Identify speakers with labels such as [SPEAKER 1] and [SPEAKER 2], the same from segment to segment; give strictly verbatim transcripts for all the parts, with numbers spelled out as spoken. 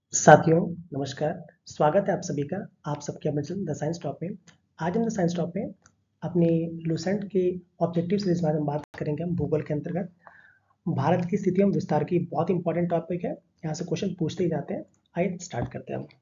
[SPEAKER 1] साथियों नमस्कार। स्वागत है आप सभी का आप सबके अपने द साइंस टॉप में। आज हम द साइंस टॉप में अपनी लूसेंट के ऑब्जेक्टिव सीरीज में हम बात करेंगे हम भूगोल के अंतर्गत भारत की स्थिति एवं विस्तार की बहुत इंपॉर्टेंट टॉपिक है। यहाँ से क्वेश्चन पूछते ही जाते हैं। आइए स्टार्ट करते हैं हम।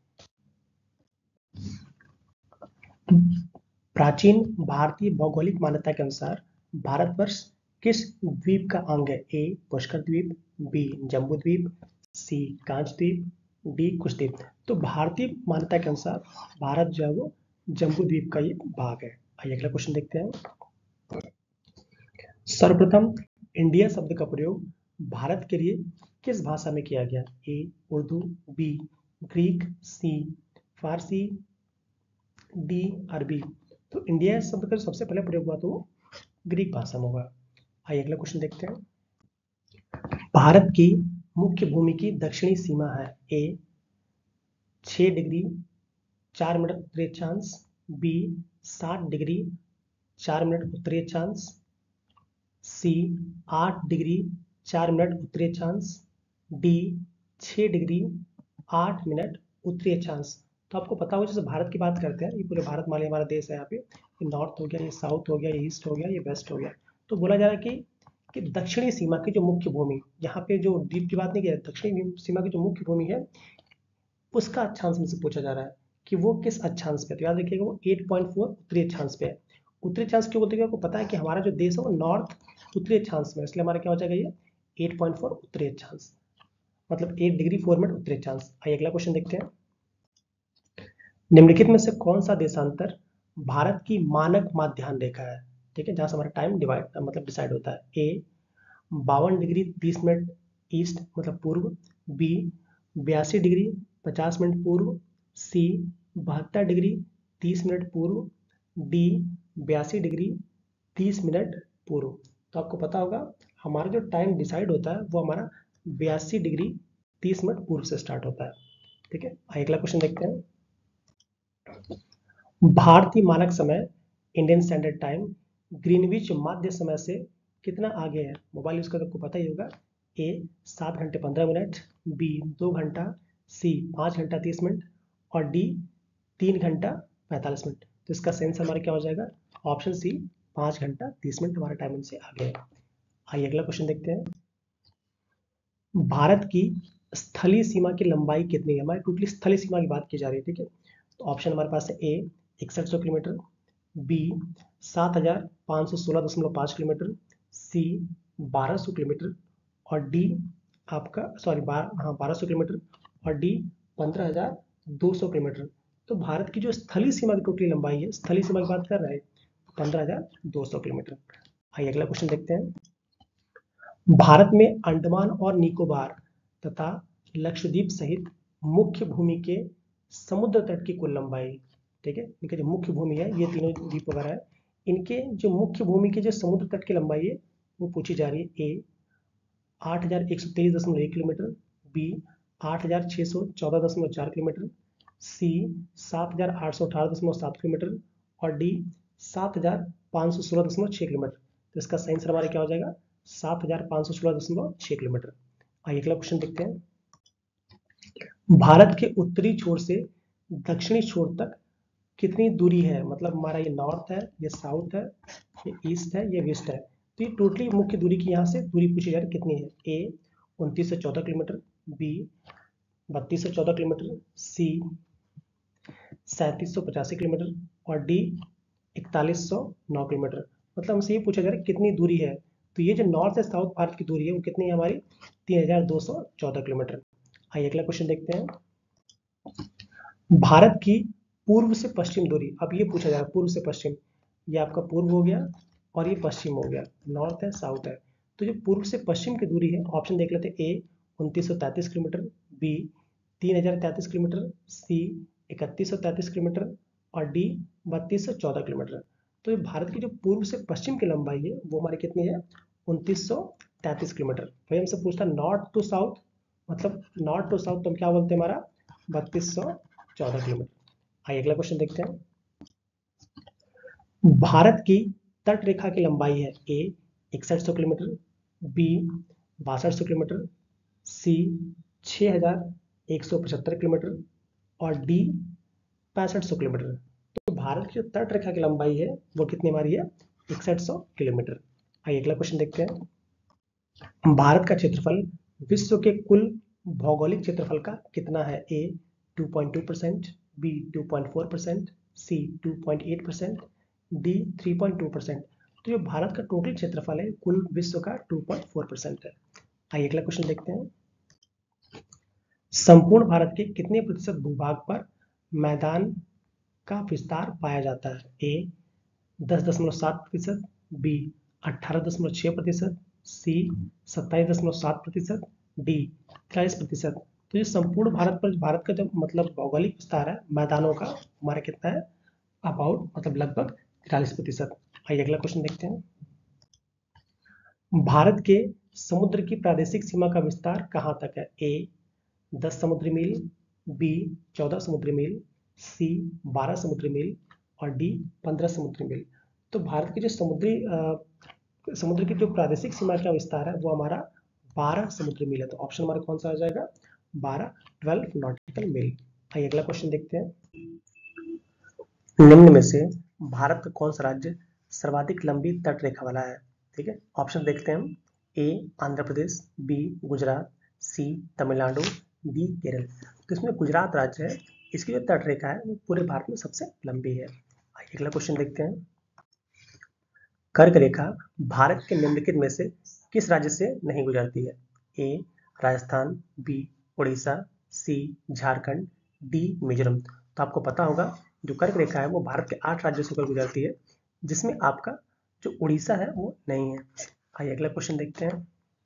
[SPEAKER 1] प्राचीन भारतीय भौगोलिक मान्यता के अनुसार भारतवर्ष किस द्वीप का अंग है? ए पुष्कर द्वीप, बी जम्बू द्वीप, सी कांच द्वीप, डी कुश द्वीप। तो भारतीय मान्यता के अनुसार भारत जो है वो जम्बू द्वीप का ये भाग है। आइए अगला क्वेश्चन देखते हैं। सर्वप्रथम इंडिया शब्द का प्रयोग भारत के लिए किस भाषा में किया गया? A Urdu, B Greek, C Farsi, D Arabi. तो इंडिया शब्द का सबसे पहले प्रयोग हुआ तो ग्रीक भाषा में होगा। आइए अगला क्वेश्चन देखते हैं। भारत की मुख्य भूमि की दक्षिणी सीमा है? ए छह डिग्री चार मिनट उत्तरी अक्षांश, बी सात डिग्री चार मिनट उत्तरी अक्षांश, सी आठ डिग्री चार मिनट उत्तरी अक्षांश, डी छह डिग्री आठ मिनट उत्तरी अक्षांश। तो आपको पता होगा जैसे भारत की बात करते हैं, ये पूरे भारत मान हमारा देश है। यहाँ पे ये नॉर्थ हो गया, ये साउथ हो गया, ये ईस्ट हो गया, ये वेस्ट हो गया। तो बोला जा रहा है कि कि दक्षिणी सीमा की जो मुख्य भूमि, यहाँ पे जो द्वीप की बात नहीं की, दक्षिणी सीमा की जो मुख्य भूमि है उसका अक्षांश में से पूछा जा रहा है कि वो किस अक्षांश पे। तो याद रखिएगा वो आठ पॉइंट चार उत्तरी अक्षांश पे है। उत्तरी अक्षांश क्यों बोलते हैं? आपको पता है कि हमारा जो देश है वो नॉर्थ उत्तरी अक्षांश में, इसलिए हमारा क्या हो जाएगा ये आठ पॉइंट चार उत्तरी अक्षांश, मतलब आठ डिग्री चार मिनट उत्तरी अक्षांश। आइए अगला क्वेश्चन देखते हैं। निम्नलिखित में से कौन सा देशांतर भारत की मानक माध्यान्ह रेखा है? ठीक है, जहां से हमारा टाइम डिवाइड मतलब डिसाइड होता है। ए बावन डिग्री तीस मिनट ईस्ट मतलब पूर्व, बी बयासी डिग्री पचास मिनट पूर्व, सी बहत्तर डिग्री तीस मिनट पूर्व, डी बयासी डिग्री तीस मिनट पूर्व। तो आपको पता होगा हमारा जो टाइम डिसाइड होता है वो हमारा बयासी डिग्री तीस मिनट पूर्व से स्टार्ट होता है। ठीक है, आइए अगला क्वेश्चन देखते हैं। भारतीय मानक समय इंडियन स्टैंडर्ड टाइम ग्रीनविच मध्य समय से कितना आगे है? मोबाइल यूज कर आपको पता ही होगा। ए सात घंटे पंद्रह मिनट, बी दो घंटा, सी पाँच घंटा तीस मिनट और डी तीन घंटा पैंतालीस मिनट। तो इसका सेंस हमारा क्या हो जाएगा? ऑप्शन सी पाँच घंटा तीस मिनट हमारा टाइम इनसे आगे है। आइए अगला क्वेश्चन देखते हैं। भारत की स्थलीय सीमा की लंबाई कितनी है? हमारी टोटली स्थलीय सीमा की बात की जा रही है। ठीक है, तो ऑप्शन हमारे पास है ए इकसठ सौ किलोमीटर, बी सात हजार पाँच सौ सोलह दशमलव पाँच किलोमीटर, सी बारह सौ किलोमीटर और डी आपका सॉरी बारह हाँ बारह सौ किलोमीटर और डी पंद्रह हजार दो सौ किलोमीटर। तो भारत की जो स्थलीय सीमा की टोटली लंबाई है, स्थलीय सीमा की बात कर रहे हैं, पंद्रह हजार दो सौ किलोमीटर। आइए अगला क्वेश्चन देखते हैं। भारत में अंडमान और निकोबार तथा लक्षद्वीप सहित मुख्य भूमि के समुद्र तट की कुल लंबाई, ठीक है, इनके जो मुख्य भूमि है ये तीनों द्वीप वगैरह है, इनके जो मुख्य भूमि के जो समुद्र तट की लंबाई है वो पूछी जा रही है। ए आठ हजार एक सौ तेईस दशमलव एक किलोमीटर, बी आठ हजार छः सौ चौदह दशमलव चार किलोमीटर, सी सात हजार आठ सौ अठारह दशमलव सात किलोमीटर और डी सात हजार पाँच सौ सोलह दशमलव छः किलोमीटर। तो इसका सही आंसर हमारा क्या हो जाएगा? सात हजार पाँच सौ सोलह दशमलव छः किलोमीटर। आइए अगला क्वेश्चन देखते हैं। भारत के उत्तरी छोर से दक्षिणी छोर तक कितनी दूरी है? मतलब हमारा ये नॉर्थ है, ये साउथ है, ये ईस्ट है, ये वेस्ट है। तो ये टोटली मुख्य दूरी की यहाँ से दूरी पूछी जा रही कितनी है? ए उनतीस सौ चौदह किलोमीटर, बी बत्तीस सौ चौदह किलोमीटर, सी सैंतीस सौ पचासी किलोमीटर और डी इकतालीस सौ नौ किलोमीटर। मतलब हमसे ये पूछा जा रहा है कितनी दूरी है। तो ये जो नॉर्थ से साउथ भारत की दूरी है वो कितनी है हमारी? तीन हजार दो सौ चौदह किलोमीटर। आइए अगला क्वेश्चन देखते हैं। भारत की पूर्व से पश्चिम दूरी, अब ये पूछा जा रहा है पूर्व से पश्चिम, ये आपका पूर्व हो गया और ये पश्चिम हो गया, नॉर्थ है साउथ है। तो जो पूर्व से पश्चिम की दूरी है ऑप्शन देख लेते हैं। ए उनतीस सौ तैंतीस किलोमीटर, बी तीन हजार तैंतीस किलोमीटर, सी इकतीस सौ तैंतीस किलोमीटर और डी बत्तीस सौ चौदह किलोमीटर। तो ये भारत की जो पूर्व से पश्चिम की लंबाई है वो हमारी कितनी है? उनतीस सौ तैंतीस किलोमीटर। भाई हमसे पूछता है नॉर्थ टू साउथ, मतलब नॉर्थ टू साउथ तो हम क्या बोलते हैं हमारा? बत्तीस सौ चौदह किलोमीटर। आइए अगला क्वेश्चन देखते हैं। भारत की तट रेखा की लंबाई है? ए इकसठ सौ किलोमीटर, बी बासठ सौ किलोमीटर, सी छः हजार एक सौ पचहत्तर किलोमीटर और डी पैंसठ सौ किलोमीटर। तो भारत की जो तट रेखा की लंबाई है वो कितनी हमारी है, इकसठ सौ किलोमीटर। आइए अगला क्वेश्चन देखते हैं। भारत का क्षेत्रफल विश्व के कुल भौगोलिक क्षेत्रफल का कितना है? A two point two percent, B two point four percent, C two point eight percent, D three point two percent. तो जो भारत का टोटल क्षेत्रफल है कुल विश्व का टू पॉइंट फोर परसेंट है। आइए अगला क्वेश्चन देखते हैं। संपूर्ण भारत के कितने प्रतिशत भूभाग पर मैदान का विस्तार पाया जाता है? ए दस दशमलव सात प्रतिशत, बी अठारह दशमलव छह प्रतिशत, सी सत्ताईस दशमलव सात प्रतिशत, डी चालीस प्रतिशत। तो ये संपूर्ण भारत पर भारत का जो मतलब भौगोलिक विस्तार है मैदानों का हमारा कितना है? अबाउट मतलब लगभग चालीस प्रतिशत। आइए अगला क्वेश्चन देखते हैं। भारत के समुद्र की प्रादेशिक सीमा का विस्तार कहाँ तक है? ए दस समुद्री मील, बी चौदह समुद्री मील, सी बारह समुद्री मील और डी पंद्रह समुद्री मील। तो भारत की जो समुद्री समुद्र की जो प्रादेशिक सीमा का विस्तार है वो हमारा बारह समुद्री मील है। तो ऑप्शन हमारा कौन सा आ जाएगा? बारह, ट्वेल्व नॉटिकल मील। आइए अगला क्वेश्चन देखते हैं। निम्न में से भारत का कौन सा राज्य सर्वाधिक लंबी तट रेखा वाला है? ठीक है, ऑप्शन देखते हैं हम। A Andhra Pradesh, B Gujarat, C Tamil Nadu, D Kerala. तो इसमें गुजरात राज्य है, इसकी जो तट रेखा है वो पूरे भारत में सबसे लंबी है। आइए अगला क्वेश्चन देखते हैं। कर्क रेखा भारत के निम्नलिखित में से किस राज्य से नहीं गुजरती है? A Rajasthan, B Orissa, C Jharkhand, D Mizoram. तो आपको पता होगा जो कर्क रेखा है वो भारत के आठ राज्यों से होकर गुजरती है, जिसमें आपका जो उड़ीसा है वो नहीं है। आइए अगला क्वेश्चन देखते हैं।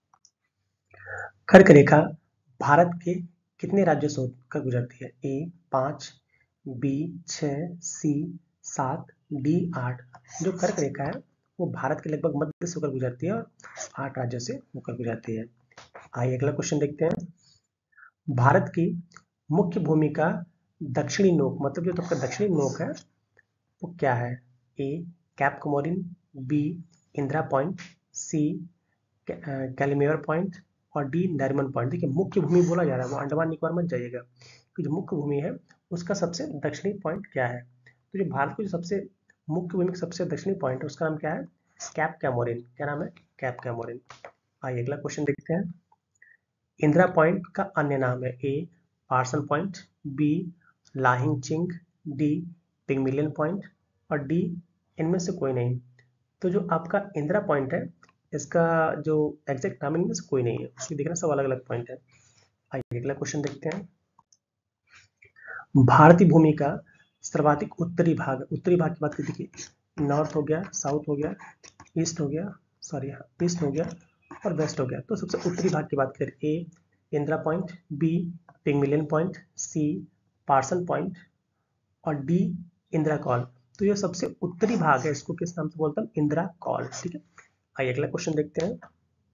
[SPEAKER 1] कर्क रेखा भारत के कितने राज्यों से होकर गुजरती है? ए पाँच, बी छः, सी सात, डी आठ। जो कर्क रेखा है वो भारत के लगभग मध्य से होकर गुजरती है और आठ राज्यों से होकर गुजरती है। आइए अगला क्वेश्चन देखते हैं। भारत की मुख्य भूमि का दक्षिणी नोक मतलब जो आपका दक्षिणी नोक है वो क्या है? A Cape Comorin, B Indira Point, C Calimere Point और डी नरीमन पॉइंट। देखिए मुख्य भूमि बोला जा रहा है वो अंडमान निकोबार मत जाइएगा, कि जो मुख्य भूमि है उसका सबसे दक्षिणी पॉइंट क्या है? तो जो भारत की जो सबसे मुख्य भूमि का सबसे दक्षिणी पॉइंट है उसका नाम क्या है? कैप कैमोरिन। क्या नाम है? कैप कैमोरिन। आइए अगला क्वेश्चन देखते हैं। इंदिरा पॉइंट का अन्य नाम है A Parson Point, B Lahing Ching, D Pygmalion Point और डी इनमें से कोई नहीं। तो जो आपका इंदिरा पॉइंट है इसका जो एग्जैक्ट नाम इनमें से कोई नहीं है, उसकी देखना सब अलग अलग पॉइंट है। आइए अगला क्वेश्चन देखते हैं। भारतीय भूमि का सर्वाधिक उत्तरी भाग, उत्तरी भाग की बात करें, देखिए नॉर्थ हो गया, साउथ हो गया, ईस्ट हो गया, सॉरी हाँ ईस्ट हो गया और वेस्ट हो गया। तो सबसे उत्तरी भाग की बात करें, A Indira Point, B Pygmalion Point, C Parson Point और डी इंदिरा कॉल। तो ये सबसे उत्तरी भाग है, इसको किस नाम से बोलते हैं? इंदिरा कॉल। ठीक है, आइए अगला क्वेश्चन देखते हैं।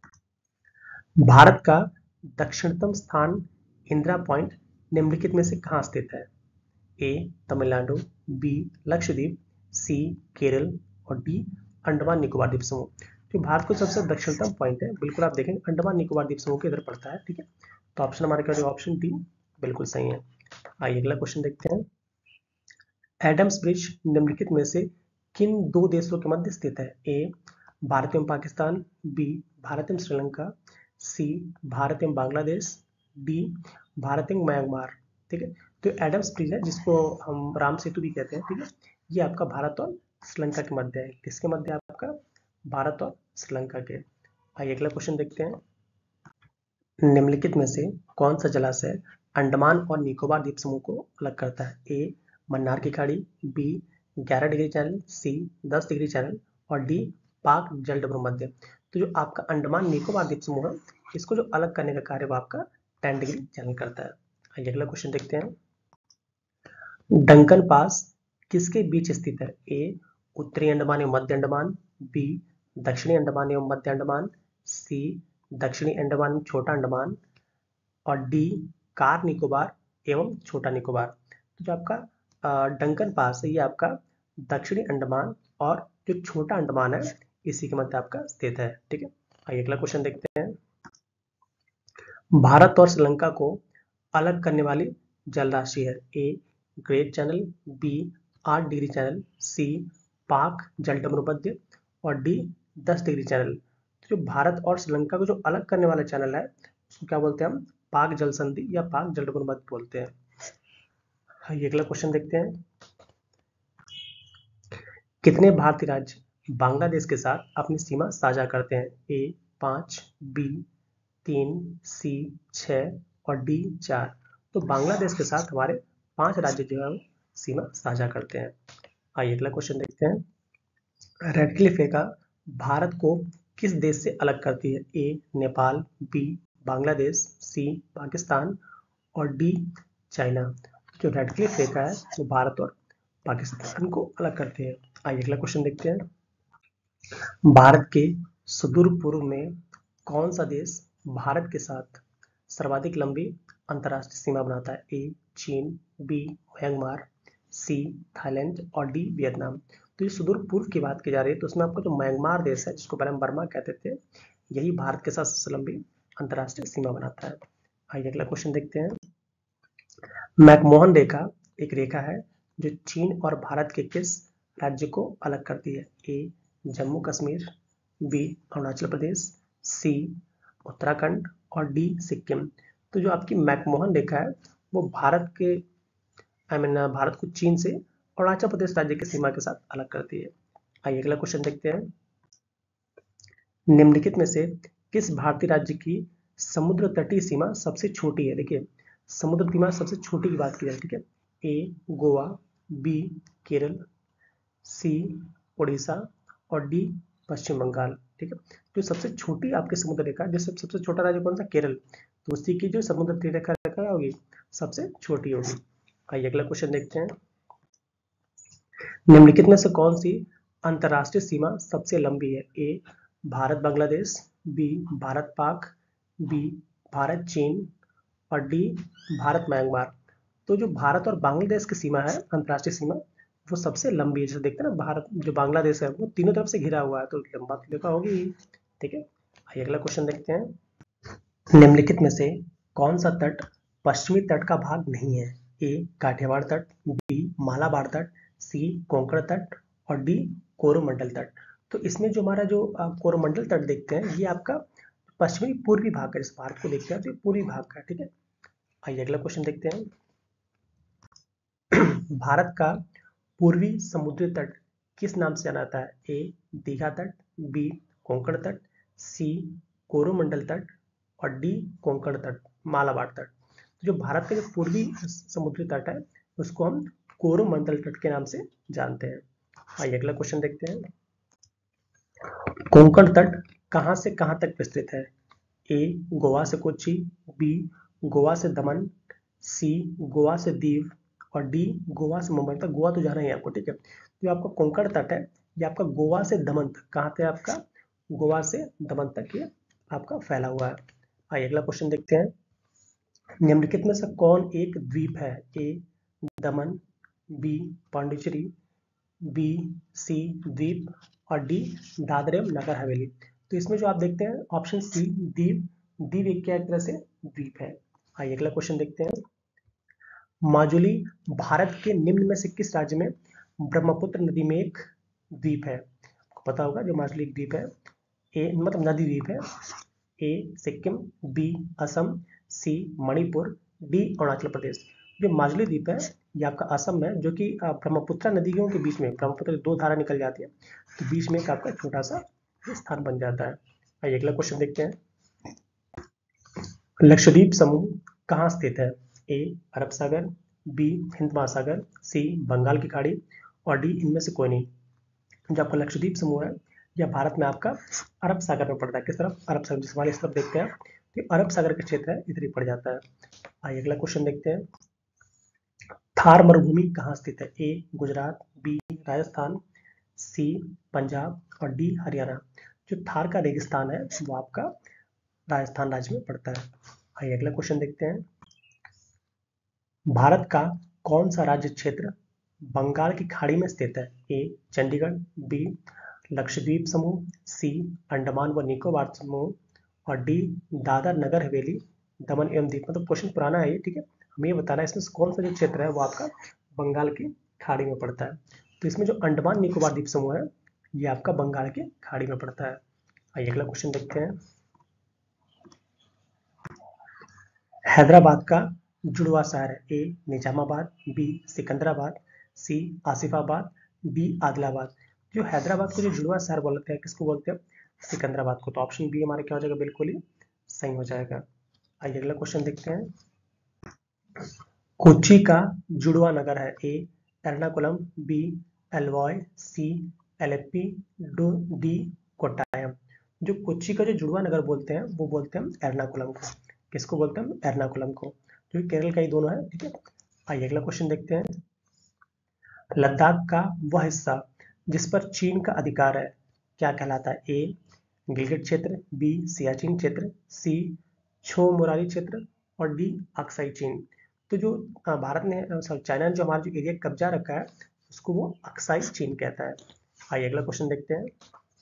[SPEAKER 1] भारत का दक्षिणतम स्थान इंदिरा पॉइंट निम्नलिखित में से कहाँ स्थित है? A Tamil Nadu, B Lakshadweep, C Kerala और डी अंडमान निकोबार द्वीप समूह। जो भारत का सबसे दक्षिणतम पॉइंट है बिल्कुल आप देखेंगे अंडमान निकोबार द्वीप समूह के इधर पड़ता है। ठीक है, तो ऑप्शन हमारे क्या होगा? ऑप्शन डी बिल्कुल सही है। आइए अगला क्वेश्चन देखते हैं। एडम्स ब्रिज निम्नलिखित में से किन दो देशों के मध्य स्थित है? ए भारत एवं पाकिस्तान, बी भारत एवं श्रीलंका, सी भारत एवं बांग्लादेश, डी भारत एवं म्यांमार। ठीक है, तो एडम्स ब्रिज है जिसको हम राम सेतु भी कहते हैं। ठीक है, ये आपका भारत और श्रीलंका के मध्य है। किसके मध्य है? आपका भारत और श्रीलंका के। आइए अगला क्वेश्चन देखते हैं। निम्नलिखित में से कौन सा जलाशय अंडमान और निकोबार द्वीप समूह को अलग करता है? ए मन्नार की खाड़ी, बी ग्यारह डिग्री चैनल, सी दस डिग्री चैनल और डी पाक जलडब्रू मध्य। तो जो आपका अंडमान निकोबार द्वीप समूह है इसको जो अलग करने का कार्य वो आपका टेन डिग्री चैनल करता है। आइए अगला क्वेश्चन देखते हैं। डंकन पास किसके बीच स्थित है? ए उत्तरी अंडमान एवं मध्य अंडमान, बी दक्षिणी अंडमान एवं मध्य अंडमान, सी दक्षिणी अंडमान एवं छोटा अंडमान और डी कार निकोबार एवं छोटा निकोबार। तो जो आपका डंकन पास है ये आपका दक्षिणी अंडमान और जो छोटा अंडमान है इसी के मध्य आपका स्थित है। ठीक है, आइए अगला क्वेश्चन देखते हैं। भारत और श्रीलंका को अलग करने वाली जलराशि है? ए ग्रेट चैनल, बी आठ डिग्री चैनल, सी पाक जलडमरूमध्य और डी दस डिग्री चैनल। तो जो भारत और श्रीलंका को जो अलग करने वाला चैनल है उसको क्या बोलते हैं हम? पाक जल संधि या पाक जलडमरूमध्य बोलते हैं। हाँ, ये अगला क्वेश्चन देखते हैं। कितने भारतीय राज्य बांग्लादेश के साथ अपनी सीमा साझा करते हैं? ए पाँच, बी तीन, सी छः और डी चार। तो बांग्लादेश के साथ हमारे पांच राज्य जो है सीमा साझा करते हैं। आइए अगला क्वेश्चन देखते हैं। रेड क्लिफ रेखा भारत को किस देश से अलग करती है? A Nepal, B Bangladesh, C Pakistan और डी चाइना। जो रेड क्लिफ रेखा है वो भारत और पाकिस्तान को अलग करती है। आइए अगला क्वेश्चन देखते हैं। भारत के सुदूर पूर्व में कौन सा देश भारत के साथ सर्वाधिक लंबी अंतर्राष्ट्रीय सीमा बनाता है? ए चीन, बी म्यांमार, सी थाईलैंड और डी वियतनाम। तो ये सुदूर पूर्व की बात की जा रही है, तो उसमें आपको जो म्यांमार देश है जिसको पहले हम बर्मा कहते थे, यही भारत के साथ सबसे लंबी अंतर्राष्ट्रीय सीमा बनाता है। आइए अगला क्वेश्चन देखते हैं। मैकमोहन रेखा एक रेखा है जो चीन और भारत के किस राज्य को अलग करती है? A Jammu Kashmir, B Arunachal Pradesh, C Uttarakhand और डी सिक्किम। तो जो आपकी मैकमोहन रेखा है वो भारत के आई मीन भारत को चीन से अरुणाचल प्रदेश राज्य की सीमा के साथ अलग करती है। आइए अगला क्वेश्चन देखते हैं। निम्नलिखित में से किस भारतीय राज्य की समुद्र तटीय सीमा सबसे छोटी है? देखिए समुद्र सीमा सबसे छोटी की बात की जाए, ठीक है। A Goa, B Kerala, C Orissa और डी पश्चिम बंगाल, ठीक है। जो सबसे छोटी आपकी समुद्र रेखा, जैसे सबसे छोटा राज्य कौन सा? केरल, तो उसी की जो समुद्र रेखा रेखा होगी सबसे छोटी होगी। आइए अगला क्वेश्चन देखते हैं। निम्नलिखित में से कौन सी अंतर्राष्ट्रीय सीमा सबसे लंबी है? A Bharat Bangladesh, B Bharat Pak, B Bharat चीन और डी भारत म्यांमार। तो जो भारत और बांग्लादेश की सीमा है अंतर्राष्ट्रीय सीमा वो सबसे लंबी है। जैसे देखते हैं ना भारत जो बांग्लादेश है वो तीनों तरफ से घिरा हुआ है, तो लंबा तो देखा होगी ही, ठीक है। आइए अगला क्वेश्चन देखते हैं। निम्नलिखित में से कौन सा तट पश्चिमी तट का भाग नहीं है? ए काठियावाड़ तट, बी मालाबार तट, सी कोंकण तट और डी कोरोमंडल तट। तो इसमें जो हमारा जो कोरोमंडल तट देखते हैं ये आपका पश्चिमी पूर्वी भाग है। इस भारत को देखते हैं तो पूर्वी भाग का, ठीक है। आइए अगला क्वेश्चन देखते हैं। भारत का पूर्वी समुद्री तट किस नाम से जाना जाता है? ए दीघा तट, बी कोंकण तट, सी कोरोमंडल तट और डी कोंकण तट मालाबार तट। तो जो भारत का जो पूर्वी समुद्री तट है उसको हम कोरोमंडल तट के नाम से जानते हैं। आइए अगला क्वेश्चन देखते हैं। कोंकण तट कहां से कहां तक विस्तृत है? ए गोवा से कोच्चि, बी गोवा से दमन, सी गोवा से दीव और डी गोवा से मुंबई तक। गोवा तो जाना ही आपको, ठीक है। जो आपका कोंकण तट है ये आपका गोवा से दमन तक, कहाँ पे आपका गोवा से दमन तक ये आपका फैला हुआ है। आइए अगला क्वेश्चन देखते हैं। निम्नलिखित में से कौन एक द्वीप है? ए दमन, बी पांडिचेरी, बी सी द्वीप और डी दादर एवं नगर हवेली। तो इसमें जो आप देखते हैं ऑप्शन सी दीव, दीव एक क्या एक तरह से द्वीप है। आइए अगला क्वेश्चन देखते हैं। माजुली भारत के निम्न में से किस राज्य में ब्रह्मपुत्र नदी में एक द्वीप है? आपको पता होगा जो माजुली एक द्वीप है, ए मतलब नदी द्वीप है। A Sikkim, B Assam, C Manipur, D Arunachal Pradesh. जो माजुली द्वीप है ये आपका असम में, जो कि ब्रह्मपुत्र नदियों के बीच में, ब्रह्मपुत्र दो धारा निकल जाती है तो बीच में एक आपका छोटा सा स्थान बन जाता है। आइए अगला क्वेश्चन देखते हैं। लक्षद्वीप समूह कहाँ स्थित है? ए अरब सागर, बी हिंद महासागर, सी बंगाल की खाड़ी और डी इनमें से कोई नहीं। जो आपका लक्षद्वीप समूह है यह भारत में आपका अरब सागर में पड़ता है। किस तरफ? अरब सागर। जिस वाले इस तरफ देखते हैं तो अरब सागर का क्षेत्र है, इधर ही पड़ जाता है। आइए अगला क्वेश्चन देखते हैं। थार मरुभूमि कहाँ स्थित है? A Gujarat, B Rajasthan, C Punjab और डी हरियाणा। जो थार का रेगिस्तान है वो आपका राजस्थान राज्य में पड़ता है। आइए अगला क्वेश्चन देखते हैं। भारत का कौन सा राज्य क्षेत्र बंगाल की खाड़ी में स्थित है? ए चंडीगढ़, बी लक्षद्वीप समूह, सी अंडमान व निकोबार समूह और डी दादर नगर हवेली दमन एवं दीप, मतलब क्वेश्चन पुराना है ये, ठीक है। हमें ये बताना है इसमें कौन सा जो क्षेत्र है वो आपका बंगाल की खाड़ी में पड़ता है। तो इसमें जो अंडमान निकोबार द्वीप समूह है ये आपका बंगाल की खाड़ी में पड़ता है। आइए अगला क्वेश्चन देखते हैं। हैदराबाद का जुड़वा शहर है, A Nizamabad, B Secunderabad, C Asifabad, D Adilabad. जो हैदराबाद को जो जुड़वा शहर बोलते हैं किसको बोलते हैं? सिकंदराबाद को। तो ऑप्शन बी हमारा क्या हो जाएगा? बिल्कुल ही सही हो जाएगा। आइए अगला क्वेश्चन देखते हैं। कोच्चि का जुड़वा नगर है, A Ernakulam, B Alwaye, C Alleppey, D Kottayam. जो कोच्चि का जो जुड़वा नगर बोलते हैं वो बोलते हैं एर्नाकुलम को। किसको बोलते हैं? एर्नाकुलम को, जो केरल का ही दोनों है, ठीक है। आइए अगला क्वेश्चन देखते हैं। लद्दाख का वह हिस्सा जिस पर चीन का अधिकार है क्या कहलाता है? ए गिलगित क्षेत्र, बी सियाचिन क्षेत्र, सी छो मोरारी क्षेत्र और डी अक्साई चीन। तो जो भारत ने सॉरी चाइना ने जो हमारा जो एरिया कब्जा रखा है उसको वो अक्साई चीन कहता है। आइए अगला क्वेश्चन देखते हैं।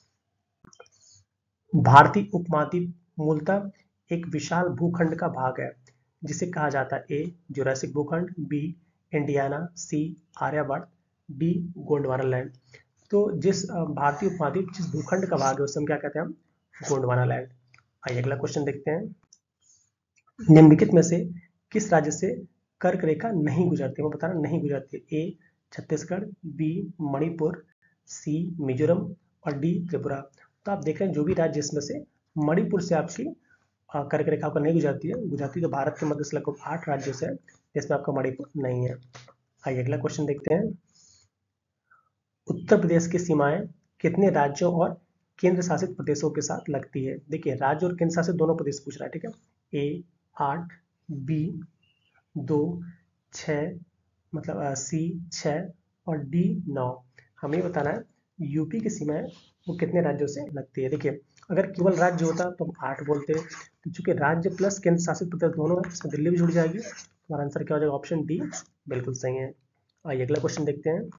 [SPEAKER 1] भारतीय उपमहाद्वीप मूलतः एक विशाल भूखंड का भाग है जिसे कहा जाता है ए जुरासिक भूखंड, B Indiana, C Aryabhatta, D Gondwana land. तो जिस भारतीय उपमहाद्वीप जिस भूखंड का भाग है उसे हम क्या कहते हैं? हम गोंडवाना लैंड। आइए अगला क्वेश्चन देखते हैं। निम्नलिखित में से किस राज्य से कर्क रेखा नहीं गुजरती? मैं बता रहा नहीं गुजरती। A Chhattisgarh, B Manipur, C Mizoram और डी त्रिपुरा। तो आप देख रहे हैं जो भी राज्य इसमें से मणिपुर से आपकी कर्क रेखा को नहीं गुजरती है, गुजरती तो भारत के मध्य से लगभग आठ राज्यों से, जिसमें आपका मणिपुर नहीं है। आइए अगला क्वेश्चन देखते हैं। उत्तर प्रदेश की सीमाएं कितने राज्यों और केंद्र शासित प्रदेशों के साथ लगती है? देखिए राज्य और केंद्र शासित दोनों प्रदेश पूछ रहा है, ठीक है। ए आठ, बी दो, छ, मतलब सी छः और डी नौ। हमें बताना है यूपी की सीमाएं वो कितने राज्यों से लगती है। देखिए अगर केवल राज्य होता तो हम आठ बोलते, तो चूंकि राज्य प्लस केंद्र शासित प्रदेश दोनों है इसमें दिल्ली भी जुड़ जाएगी। हमारा आंसर क्या हो जाएगा? ऑप्शन डी बिल्कुल सही है। आइए अगला क्वेश्चन देखते हैं।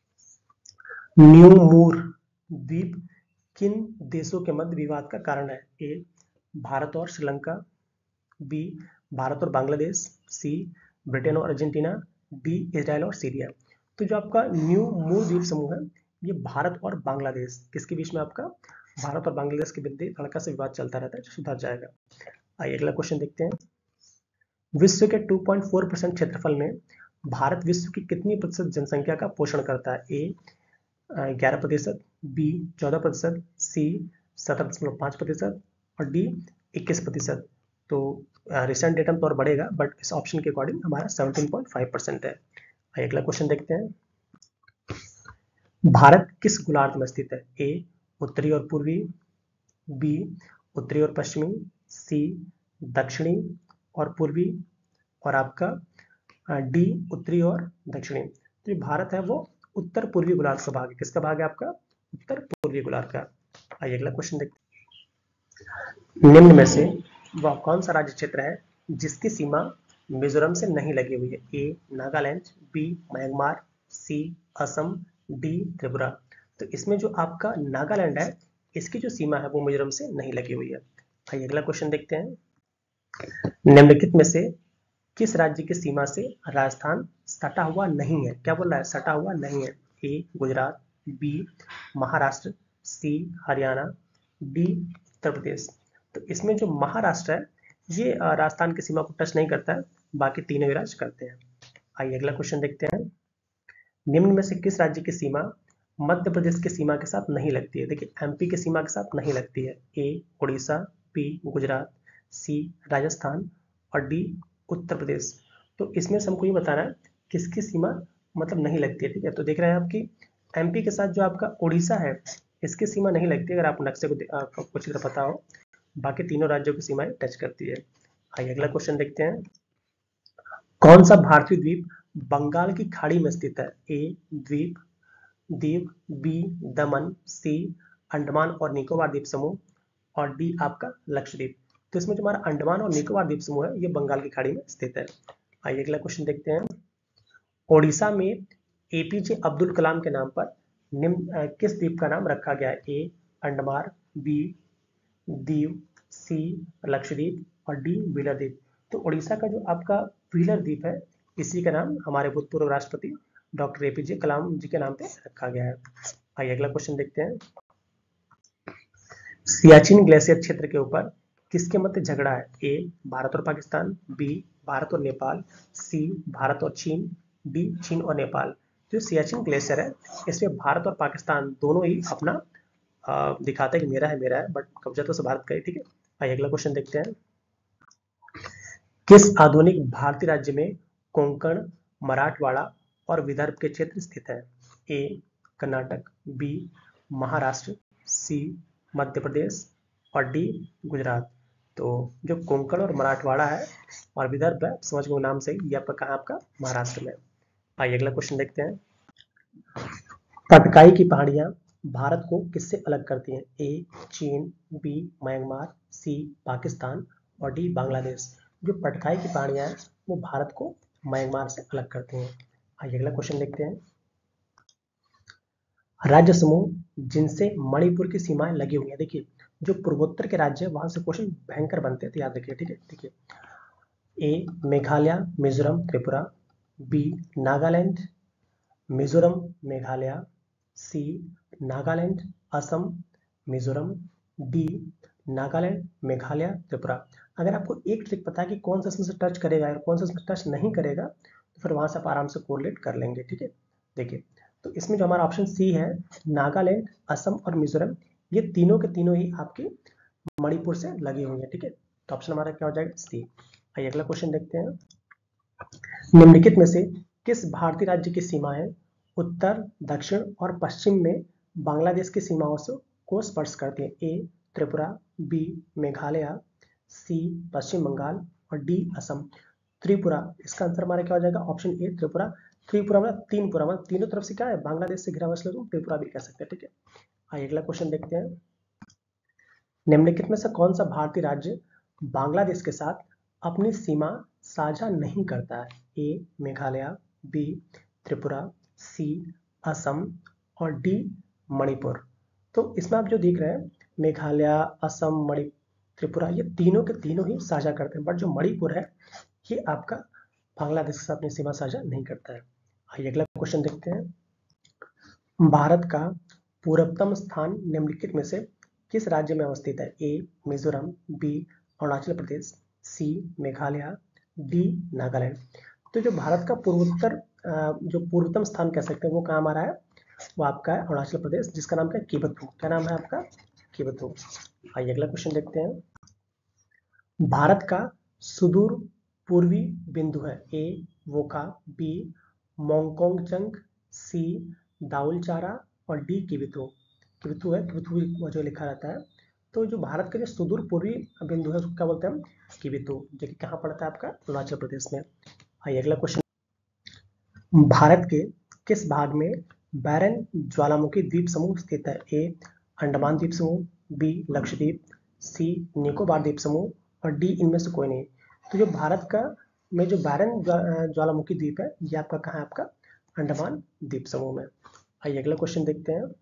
[SPEAKER 1] न्यूमूर द्वीप किन देशों के मध्य विवाद का कारण है? ए भारत और श्रीलंका, बी भारत और बांग्लादेश, सी ब्रिटेन और अर्जेंटीना, डी इजराइल और सीरिया। तो जो आपका न्यू मूर द्वीप समूह है ये भारत और बांग्लादेश किसके बीच में? आपका भारत और बांग्लादेश के बीच हल्का से विवाद चलता रहता है जो सुधर जाएगा। आइए अगला क्वेश्चन देखते हैं। विश्व के दो पॉइंट चार परसेंट क्षेत्रफल में भारत विश्व की कितनी प्रतिशत जनसंख्या का पोषण करता है? ए ग्यारह प्रतिशत, बी चौदह प्रतिशत, सी सत्रह दशमलव पाँच प्रतिशत और डी इक्कीस प्रतिशत। तो रिसेंट डेटा में तो और बढ़ेगा बट इस ऑप्शन के अकॉर्डिंग हमारा सत्रह पॉइंट पाँच परसेंट है। आइए अगला क्वेश्चन देखते हैं। भारत किस गोलार्ध में स्थित है? ए उत्तरी और पूर्वी, बी उत्तरी और पश्चिमी, सी दक्षिणी और पूर्वी और आपका डी उत्तरी और दक्षिणी। तो भारत है वो उत्तर पूर्वी गोलार्ध का भाग है। किसका भाग है? आपका उत्तर पूर्वी गोलार्ध का। आइए अगला क्वेश्चन देखते हैं। निम्न में से वह कौन सा राज्य क्षेत्र है जिसकी सीमा मिजोरम से नहीं लगी हुई है? A Nagaland, B Myanmar, C Assam, D Tripura. तो इसमें जो आपका नागालैंड है इसकी जो सीमा है वो मिजोरम से नहीं लगी हुई है। आइए अगला क्वेश्चन देखते हैं। निम्नलिखित में से किस राज्य की सीमा से राजस्थान सटा हुआ नहीं है? क्या बोल रहा है? सटा हुआ नहीं है। A Gujarat, B Maharashtra, C Haryana, D Uttar Pradesh. तो इसमें जो महाराष्ट्र है ये राजस्थान की सीमा को टच नहीं करता है, बाकी तीनों ही राज्य करते हैं। आइए अगला क्वेश्चन देखते हैं। निम्न में से किस राज्य की सीमा मध्य प्रदेश की सीमा के साथ नहीं लगती है? देखिए एमपी की सीमा के साथ नहीं लगती है। A Orissa, B Gujarat, C Rajasthan और डी उत्तर प्रदेश। तो इसमें से हमको ये बताना है किसकी सीमा मतलब नहीं लगती है, ठीक है। तो देख रहे हैं आपकी एमपी के साथ जो आपका उड़ीसा है इसकी सीमा नहीं लगती अगर आप नक्शे को कुछ तरह पता हो, बाकी तीनों राज्यों की सीमाएं टच करती है। आइए अगला क्वेश्चन देखते हैं। कौन सा भारतीय द्वीप बंगाल की खाड़ी में स्थित है? ए द्वीप द्वीप, बी दमन, सी अंडमान और निकोबार द्वीप समूह और डी आपका लक्षद्वीप। तो इसमें जो हमारा अंडमान और निकोबार द्वीप समूह है ये बंगाल की खाड़ी में स्थित है। आइए अगला क्वेश्चन देखते हैं। ओडिशा में एपीजे अब्दुल कलाम के नाम पर निम्न किस द्वीप का नाम रखा गया है? A Andaman, B Diu, C Lakshadweep और डी व्हीलर द्वीप। तो उड़ीसा का जो आपका व्हीलर द्वीप है, इसी का नाम हमारे भूतपूर्व राष्ट्रपति डॉक्टर एपीजे कलाम जी के नाम पे रखा गया है। आइए अगला क्वेश्चन देखते हैं। सियाचिन ग्लेशियर क्षेत्र के ऊपर किसके मध्य झगड़ा है? ए भारत और पाकिस्तान, बी भारत और नेपाल, सी भारत और चीन, डी चीन और नेपाल। जो सियाचिन ग्लेशियर है, इसमें भारत और पाकिस्तान दोनों ही अपना आ, दिखाते हैं कि मेरा है मेरा है, बट कब्जा तो सब भारत का ही। ठीक है, आइए अगला क्वेश्चन देखते हैं। किस आधुनिक भारतीय राज्य में कोंकण, मराठवाड़ा और विदर्भ के क्षेत्र स्थित है? A Karnataka, B Maharashtra, C Madhya Pradesh और डी गुजरात। तो जो कोंकण और मराठवाड़ा है और विदर्भ है, समझ गए नाम से, ये आपका कहाँ आपका महाराष्ट्र में। आइए अगला क्वेश्चन देखते हैं। पटकाई की पहाड़ियां भारत को किससे अलग करती हैं? ए चीन, बी म्यांमार, सी पाकिस्तान और डी बांग्लादेश। जो पटकाई की पहाड़ियां हैं वो भारत को म्यांमार से अलग करती हैं। आइए अगला क्वेश्चन देखते हैं। राज्य समूह जिनसे मणिपुर की सीमाएं लगी हुई हैं, देखिए जो पूर्वोत्तर के राज्य है वहां से क्वेश्चन भयंकर बनते हैं, तो याद रखिए। ठीक है, ठीक है। A Meghalaya, Mizoram, Tripura, B Nagaland, Mizoram, Meghalaya, C Nagaland, Assam, Mizoram, D Nagaland, Meghalaya, Tripura. अगर आपको एक ट्रिक पता है कि कौन सा इसमें से टच करेगा और कौन सा इसमें टच नहीं करेगा, तो फिर वहां से आप आराम से कोरिलेट कर लेंगे। ठीक है, देखिए तो इसमें जो हमारा ऑप्शन सी है, नागालैंड, असम और मिजोरम, ये तीनों के तीनों ही आपके मणिपुर से लगे हुए हैं। ठीक है, तो ऑप्शन हमारा क्या हो जाएगा? सी। आइए अगला क्वेश्चन देखते हैं। निम्नलिखित में से किस भारतीय राज्य की सीमाएं उत्तर, दक्षिण और पश्चिम में बांग्लादेश की सीमाओं से को स्पर्श करती है? A Tripura, B Meghalaya, C Paschim Bengal और डी असम। त्रिपुरा, इसका आंसर हमारा क्या हो जाएगा? Option A Tripura. त्रिपुरा मतलब तीन पुरा, मतलब तीनों तरफ से क्या है? बांग्लादेश से घिरा हुआ, इसलिए त्रिपुरा भी कह सकते हैं। ठीक है, आइए अगला क्वेश्चन देखते हैं। निम्नलिखित में से कौन सा भारतीय राज्य बांग्लादेश के साथ अपनी सीमा साझा नहीं करता है? A Meghalaya, B Tripura, C Assam और डी मणिपुर। तो इसमें आप जो देख रहे हैं, मेघालय, असम, मणिपुर, त्रिपुरा, ये तीनों के तीनों ही साझा करते हैं, बट जो मणिपुर है ये आपका बांग्लादेश के साथ अपनी सीमा साझा नहीं करता है। आइए अगला क्वेश्चन देखते हैं। भारत का पूर्वतम स्थान निम्नलिखित में से किस राज्य में अवस्थित है? A Mizoram, B Arunachal Pradesh, C Meghalaya, D Nagaland. तो जो भारत का पूर्वोत्तर जो पूर्वतम स्थान कह सकते हैं वो कहाँ हमारा है? वो आपका है अरुणाचल प्रदेश, जिसका नाम क्या है? किबथू। क्या नाम है आपका? किबथू। आइए अगला क्वेश्चन देखते हैं। भारत का सुदूर पूर्वी बिंदु है? ए वोखा, बी मोंगकोंगचंग, सी दाउलचारा और डी किबिथू। किबिथू है, किबिथू जो लिखा रहता है। तो जो भारत का जो सुदूर पूर्वी बिंदु है उसको क्या बोलते हैं हम? किबिथू, जो कि कहाँ पड़ता है आपका? अरुणाचल प्रदेश में। आइए अगला क्वेश्चन। भारत के किस भाग में बैरन ज्वालामुखी द्वीप समूह स्थित है? ए अंडमान द्वीप समूह, बी लक्षद्वीप, सी निकोबार द्वीप समूह और डी इनमें से कोई नहीं। तो जो भारत का में जो बैरन ज्वालामुखी द्वीप है ये आपका कहाँ है? आपका अंडमान द्वीप समूह में। आइए अगला क्वेश्चन देखते हैं।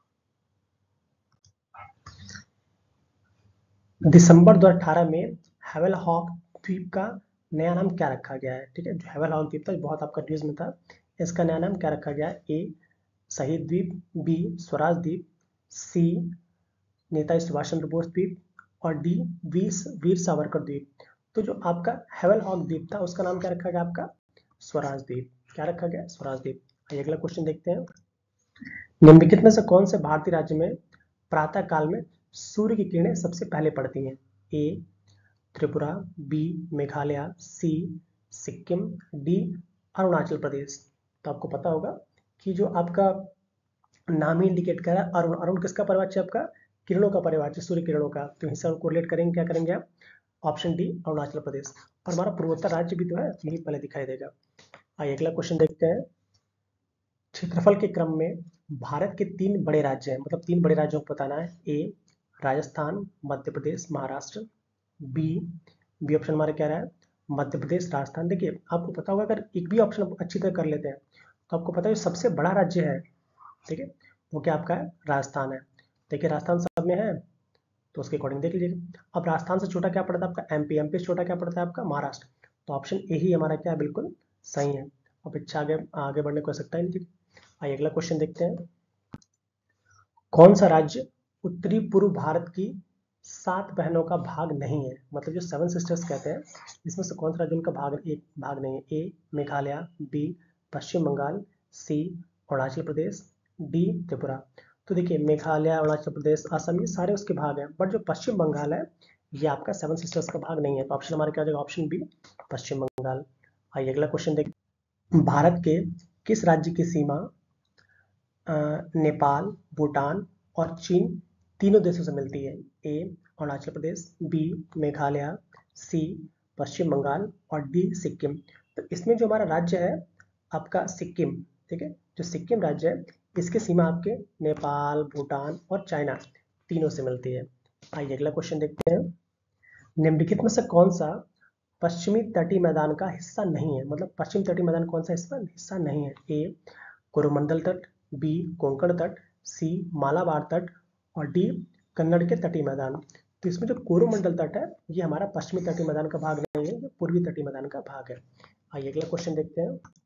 [SPEAKER 1] दिसंबर दो हज़ार अठारह में हैवेलहॉक द्वीप का नया नाम क्या रखा गया है? ठीक है, जो हैवेलहॉक द्वीप था बहुत आपका न्यूज में था, इसका नया नाम क्या रखा गया है? ए शहीद द्वीप, बी स्वराज द्वीप, सी नेताजी सुभाष चंद्र बोस द्वीप और डी वीर वीर सावरकर द्वीप। तो जो आपका हैवेलहॉक द्वीप था उसका नाम क्या रखा गया? आपका स्वराज द्वीप। क्या रखा गया? स्वराज द्वीप। आइए अगला क्वेश्चन देखते हैं। निम्नलिखित में से कौन से भारतीय राज्य में प्रातः काल में सूर्य की किरणें सबसे पहले पड़ती हैं? A Tripura, B Meghalaya, C Sikkim, D Arunachal Pradesh. तो आपको पता होगा कि जो आपका नाम ही इंडिकेट कर रहा है, अरुण अरुण किसका परिवार है? आपका किरणों का परिवार है, सूर्य किरणों का। तो हिस्सा कोरिलेट करेंगे, क्या करेंगे आप? Option D Arunachal Pradesh. और हमारा पूर्वोत्तर राज्य भी तो है, यही पहले दिखाई देगा। आइए अगला क्वेश्चन देखते हैं। क्षेत्रफल के क्रम में भारत के तीन बड़े राज्य हैं, मतलब तीन बड़े राज्यों को बताना है। A Rajasthan, Madhya Pradesh, Maharashtra. B B option हमारा क्या रहा है? मध्य प्रदेश, राजस्थान। देखिए आपको पता होगा, अगर एक भी ऑप्शन अच्छी तरह कर लेते हैं तो आपको पता है सबसे बड़ा राज्य है, ठीक है, वो क्या आपका है? राजस्थान है। देखिए राजस्थान सब में है, तो उसके अकॉर्डिंग देख लीजिएगा। अब राजस्थान से छोटा क्या पड़ता है आपका एमपी, एमपी से छोटा क्या पड़ता है आपका महाराष्ट्र। तो ऑप्शन ए ही हमारा क्या है, बिल्कुल सही है। अब इच्छा आगे आगे बढ़ने को सकता है नहीं। आइए अगला क्वेश्चन देखते हैं। कौन सा राज्य उत्तरी पूर्व भारत की सात बहनों का भाग नहीं है, मतलब जो सेवन सिस्टर्स कहते हैं, इसमें से कौन सा राज्य उनका भाग एक भाग नहीं है। A Meghalaya, B Paschim Bengal, C Arunachal Pradesh, D Tripura. तो देखिए मेघालय, अरुणाचल प्रदेश, असम, ये सारे उसके भाग हैं, बट जो पश्चिम बंगाल है ये आपका सेवन सिस्टर्स का भाग नहीं है। तो ऑप्शन हमारा क्या हो जाएगा, ऑप्शन बी पश्चिम बंगाल। आइए अगला क्वेश्चन देखिए। भारत के किस राज्य की सीमा अ, नेपाल, भूटान और चीन तीनों देशों से मिलती है। A Arunachal Pradesh, B Meghalaya, C Paschim Bengal और डी सिक्किम। तो इसमें जो हमारा राज्य है आपका सिक्किम, ठीक है, जो सिक्किम राज्य है इसकी सीमा आपके नेपाल, भूटान और चाइना तीनों से मिलती है। आइए अगला क्वेश्चन देखते हैं। निम्नलिखित में से कौन सा पश्चिमी तटीय मैदान का हिस्सा नहीं है, मतलब पश्चिम तटीय मैदान कौन सा हिस्सा हिस्सा नहीं है। ए कोरोमंडल तट, बी कोंकण तट, सी मालाबार तट और डी कन्नड़ के तटीय मैदान। तो इसमें जो कोरोमंडल तट है ये हमारा पश्चिमी तटीय मैदान का भाग नहीं है, ये पूर्वी तटीय मैदान का भाग है। आइए अगला क्वेश्चन देखते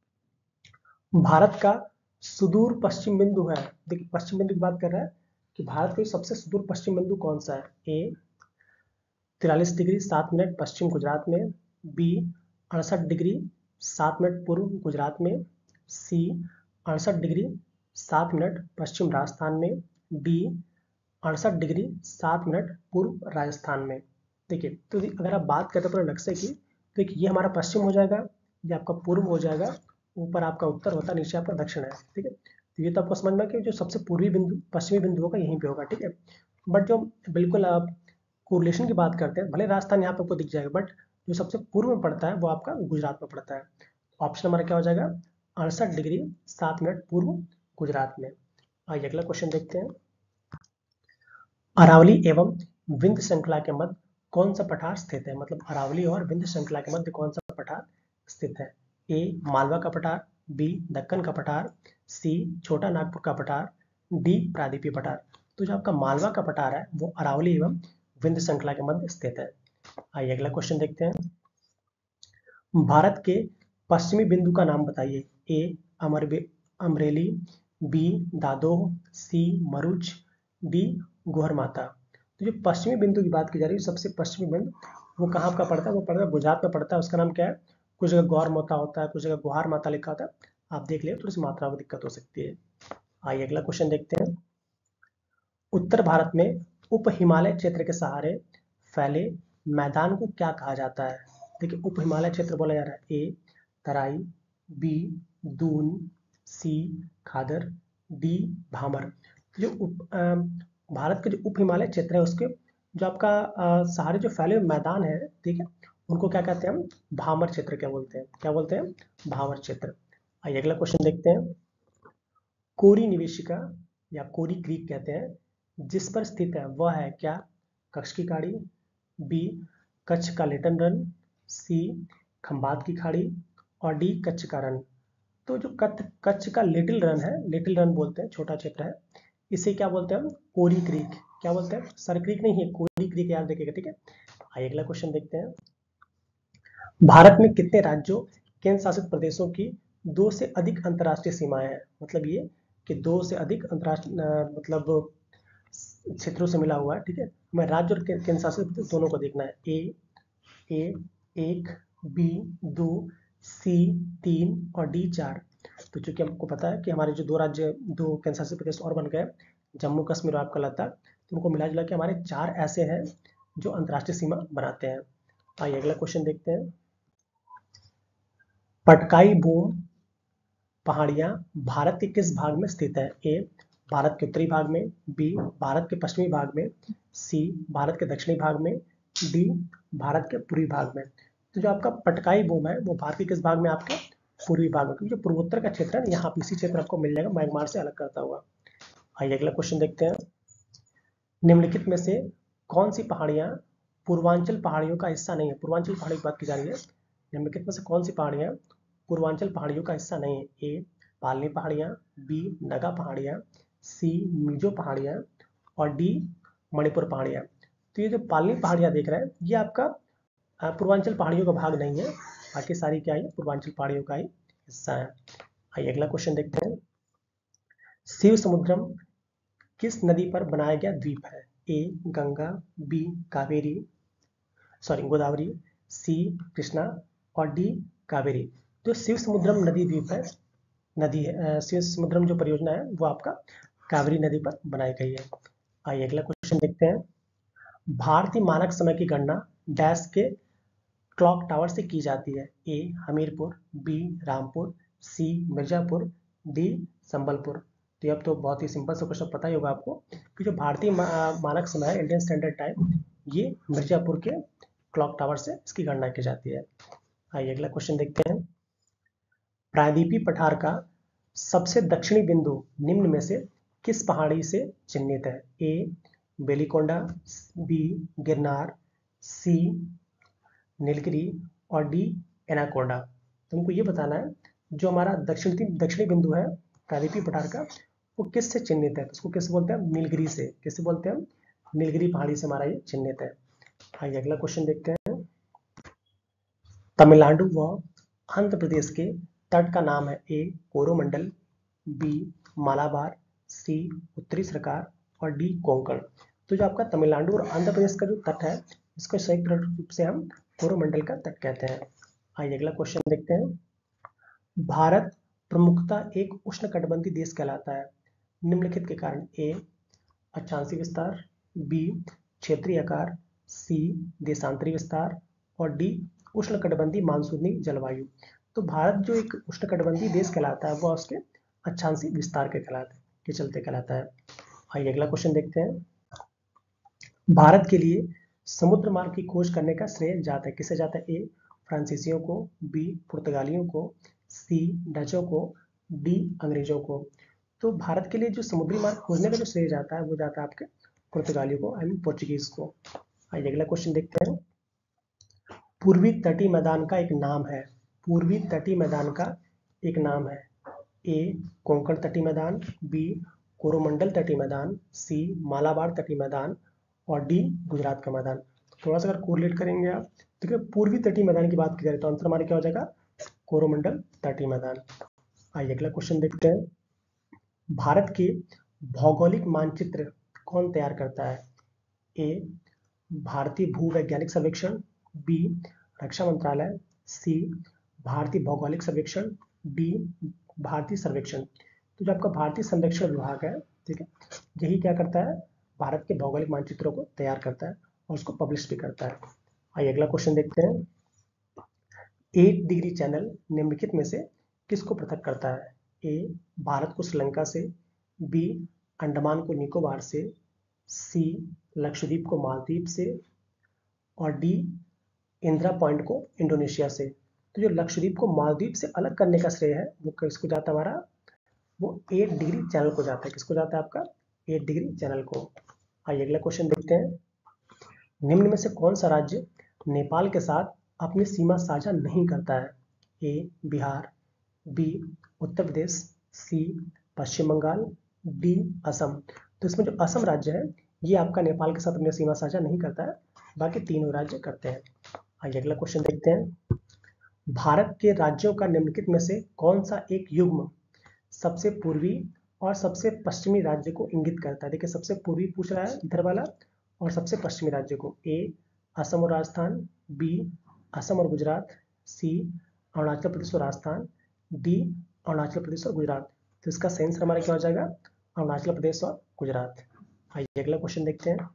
[SPEAKER 1] हैं। भारत का सुदूर पश्चिम बिंदु है, देखिए पश्चिम बिंदु की बात कर रहा है कि भारत का सबसे सुदूर पश्चिम बिंदु कौन सा है। ए तिरालीस डिग्री सात मिनट पश्चिम गुजरात में, बी अड़सठ डिग्री सात मिनट पूर्व गुजरात में, सी अड़सठ डिग्री सात मिनट पश्चिम राजस्थान में, डी अड़सठ डिग्री सात मिनट पूर्व राजस्थान में। देखिए तो अगर आप बात करते हैं पूरे नक्शे की, तो देखिए ये हमारा पश्चिम हो जाएगा, ये आपका पूर्व हो जाएगा, ऊपर आपका उत्तर होता है, नीचे आपका दक्षिण है, ठीक है। तो ये तो आपको समझ में कि जो सबसे पूर्वी बिंदु पश्चिमी बिंदु होगा यहीं पे होगा, ठीक है। बट जो बिल्कुल आप कोरिलेशन की बात करते हैं, भले राजस्थान यहाँ पे आपको दिख जाएगा, बट जो सबसे पूर्व में पड़ता है वो आपका गुजरात में पड़ता है। ऑप्शन हमारा क्या हो जाएगा, अड़सठ डिग्री सात मिनट पूर्व गुजरात में। आइए अगला क्वेश्चन देखते हैं। अरावली एवं विंध्य श्रृंखला के मध्य कौन सा पठार स्थित है, मतलब अरावली और विंध्य श्रृंखला के मध्य कौन सा पठार स्थित है। ए मालवा का पठार, बी दक्कन का पठार, सी छोटा नागपुर का पठार, डी प्रादीपीय पठार। तो जो आपका मालवा का पठार है वो अरावली एवं विंध्य श्रृंखला के मध्य स्थित है। आइए अगला क्वेश्चन देखते हैं। भारत के पश्चिमी बिंदु का नाम बताइए। A Amar Amreli, B Dadoh, C Maruch, D Goharmata. तो जो पश्चिमी बिंदु की बात की जा रही है, सबसे पश्चिमी बिंदु वो कहाँ का पड़ता है, वो पड़ता है गुजरात में पड़ता है। उसका नाम क्या है, कुछ जगह गौर माता होता है, कुछ जगह गुहार माता लिखा होता है, आप देख लिया, थोड़ी सी मात्रा में दिक्कत हो सकती है। आइए अगला क्वेश्चन देखते हैं। उत्तर भारत में उप हिमालय क्षेत्र के सहारे फैले मैदान को क्या कहा जाता है। देखिए उप हिमालय क्षेत्र बोला जा रहा है। A Terai, B Doon, C Khadar, D Bhabar. जो उप भारत के जो उप हिमालय क्षेत्र है उसके जो आपका सहारे जो फैले मैदान है, ठीक है, उनको क्या कहते हैं हम, भामर क्षेत्र क्या बोलते हैं, क्या बोलते हैं, भामर क्षेत्र। आइए अगला क्वेश्चन देखते हैं। कोरी निवेशिका या कोरी क्रीक कहते हैं जिस पर स्थित है वह है क्या, कच्छ की खाड़ी, बी कच्छ का लिटल रन, सी खंबात की खाड़ी और डी कच्छ का रन। तो जो कच्छ कच्छ का लिटिल रन है, लिटिल रन बोलते हैं, छोटा क्षेत्र है, इसे क्या बोलते हैं हम, कोरी क्रीक। क्या बोलते हैं, सर क्रीक नहीं है, कोरी क्रीक याद रखिएगा, ठीक है। आइए अगला क्वेश्चन देखते हैं। भारत में कितने राज्यों केंद्र शासित प्रदेशों की दो से अधिक अंतर्राष्ट्रीय सीमाएं हैं, मतलब ये कि दो से अधिक अंतर्राष्ट्रीय मतलब क्षेत्रों से मिला हुआ है, ठीक है। हमें राज्य और केंद्र शासित प्रदेश दोनों को देखना है। ए ए एक, बी दो, सी तीन और डी चार। तो चूंकि हमको पता है कि हमारे जो दो राज्य दो केंद्र शासित प्रदेश और बन गए, जम्मू कश्मीर और आपका लद्दाख, तो उनको मिला जुला के हमारे चार ऐसे हैं जो अंतर्राष्ट्रीय सीमा बनाते हैं। आइए अगला क्वेश्चन देखते हैं। पटकाई बूम पहाड़ियां भारत के किस भाग में स्थित है। ए भारत के उत्तरी भाग में, बी भारत के पश्चिमी भाग में, सी भारत के दक्षिणी भाग में, डी भारत के पूर्वी भाग में। तो जो आपका पटकाई बूम है वो भारत के किस भाग में, आपके पूर्वी भाग में, क्योंकि जो पूर्वोत्तर का क्षेत्र है यहाँ इसी क्षेत्र आपको मिल जाएगा म्यांमार से अलग करता हुआ। आइए अगला क्वेश्चन देखते हैं। निम्नलिखित में से कौन सी पहाड़ियां पूर्वांचल पहाड़ियों का हिस्सा नहीं है, पूर्वांचल पहाड़ियों की बात की जा रही है। निम्नलिखित में से कौन सी पहाड़ियां पूर्वांचल पहाड़ियों का हिस्सा नहीं है। ए पालनी पहाड़ियां, बी नगा पहाड़ियां, सी मिजो पहाड़ियां और डी मणिपुर पहाड़ियां। तो ये जो पालनी पहाड़ियाँ देख रहे हैं ये आपका पूर्वांचल पहाड़ियों का भाग नहीं है, बाकी सारी क्या है पूर्वांचल पहाड़ियों का ही हिस्सा है। आइए अगला क्वेश्चन देखते हैं। शिव समुद्रम किस नदी पर बनाया गया द्वीप है? A Ganga, B Kaveri sorry Godavari, C Krishna और डी कावेरी। जो शिव समुद्रम नदी द्वीप है नदी है शिव समुद्रम जो परियोजना है वो आपका कावेरी नदी पर बनाई गई है। आइए अगला क्वेश्चन देखते हैं। भारतीय मानक समय की गणना डैश के क्लॉक टावर से की जाती है? A Hamirpur, B Rampur, C Mirzapur, D Sambalpur. तो अब तो बहुत ही सिंपल सा क्वेश्चन पता ही होगा आपको कि जो भारतीय मानक समय है इंडियन स्टैंडर्ड टाइम ये मिर्जापुर के क्लॉक टावर से इसकी गणना की जाती है। आइए अगला क्वेश्चन देखते हैं। प्रायद्वीपीय पठार का सबसे दक्षिणी बिंदु निम्न में से किस पहाड़ी से चिन्हित है? A Belikonda, B Girnar, C Nilgiri और डी एनाकोंडा। तुमको ये बताना है जो हमारा दक्षिणी दक्षिणी बिंदु है प्रायद्वीपीय पठार का वो किस से चिन्हित है? उसको किससे बोलते हैं? नीलगिरी से। किससे बोलते हैं? नीलगिरी पहाड़ी से हमारा ये चिन्हित है। आइए अगला क्वेश्चन देखते हैं। तमिलनाडु व आंध्र प्रदेश के तट का नाम है? A Coromandel, B Malabar, C Uttari Sarkar और डी कोंकण। तो जो आपका तमिलनाडु और आंध्र प्रदेश का जो तट है इसको संयुक्त रूप से हम कोरोमंडल का तट कहते हैं। आइए अगला क्वेश्चन देखते हैं। भारत प्रमुखतः एक उष्णकटिबंधीय देश कहलाता है निम्नलिखित के कारण? ए अक्षांशीय विस्तार, बी क्षेत्रीय आकार, सी देशांतरी विस्तार और डी उष्णकटिबंधीय मानसूनी जलवायु। तो भारत जो एक उष्णकटिबंधीय देश कहलाता है वो उसके अक्षांशीय विस्तार के कहलाते के चलते कहलाता है। आइए अगला क्वेश्चन देखते हैं। भारत के लिए समुद्र मार्ग की खोज करने का श्रेय जाता है किसे जाता है? ए फ्रांसीसियों को, बी पुर्तगालियों को, सी डचों को, डी अंग्रेजों को। तो भारत के लिए जो समुद्री मार्ग खोजने का जो श्रेय जाता है वो जाता है आपके पुर्तगालियों को, आई मीन पोर्चुगीज को। आइए अगला क्वेश्चन देखते हैं। पूर्वी तटीय मैदान का एक नाम है। पूर्वी तटीय मैदान का एक नाम है। ए कोंकण तटीय मैदान, बी कोरोमंडल तटीय मैदान, सी मालाबार तटीय मैदान और डी गुजरात का मैदान। थोड़ा सा अगर कोरिलेट करेंगे आप देखिए पूर्वी तटीय मैदान की बात करें तो आंसर हमारा क्या हो जाएगा? कोरोमंडल तटीय मैदान। आइए अगला क्वेश्चन देखते हैं। भारत के भौगोलिक मानचित्र कौन तैयार करता है? ए भारतीय भूवैज्ञानिक सर्वेक्षण, बी रक्षा मंत्रालय, सी भारतीय भौगोलिक सर्वेक्षण, डी भारतीय सर्वेक्षण। तो जो आपका भारतीय सर्वेक्षण विभाग है ठीक है यही क्या करता है? भारत के भौगोलिक मानचित्रों को तैयार करता है और उसको पब्लिश भी करता है। आइए अगला क्वेश्चन देखते हैं। एट डिग्री चैनल निम्नलिखित में से किसको पृथक करता है? ए भारत को श्रीलंका से, बी अंडमान को निकोबार से, सी लक्षद्वीप को मालदीव से और डी इंदिरा पॉइंट को इंडोनेशिया से। तो जो लक्षद्वीप को मालदीव से अलग करने का श्रेय है वो किसको जाता है? हमारा वो एट डिग्री चैनल को जाता है। किसको जाता है? आपका एट डिग्री चैनल को। आइए अगला क्वेश्चन देखते हैं। निम्न में से कौन सा राज्य नेपाल के साथ अपनी सीमा साझा नहीं करता है? A Bihar, B Uttar Pradesh, C Paschim Bengal, D Assam. तो इसमें जो असम राज्य है ये आपका नेपाल के साथ अपनी सीमा साझा नहीं करता है, बाकी तीनों राज्य करते हैं। आइए अगला क्वेश्चन देखते हैं। भारत के राज्यों का निम्नलिखित में से कौन सा एक युग्म सबसे पूर्वी और सबसे पश्चिमी राज्य को इंगित करता है? देखिए सबसे पूर्वी पूछ रहा है इधर वाला और सबसे पश्चिमी राज्य को। ए असम और राजस्थान, बी असम और गुजरात, सी अरुणाचल प्रदेश और राजस्थान, डी अरुणाचल प्रदेश और गुजरात। तो इसका सही आंसर हमारा क्या हो जाएगा? अरुणाचल प्रदेश और गुजरात। आइए अगला क्वेश्चन देखते हैं।